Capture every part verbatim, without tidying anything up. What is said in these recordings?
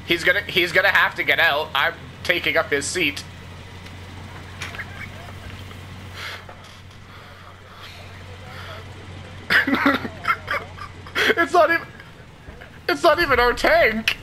He's gonna he's gonna have to get out. I'm taking up his seat. It's not even It's not even our tank.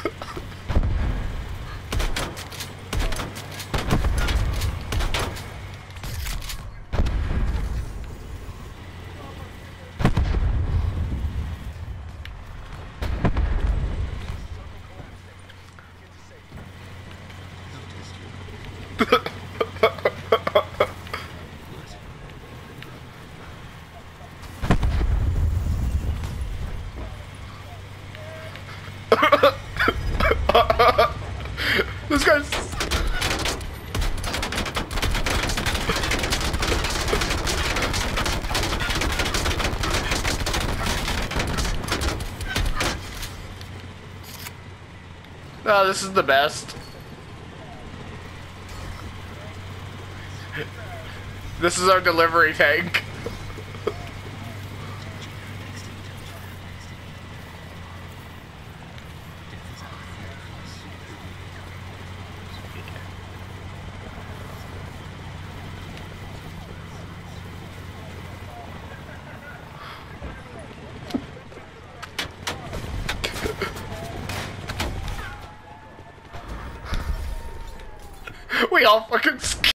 This guy's... Oh, this is the best. This is our delivery tank. We all fucking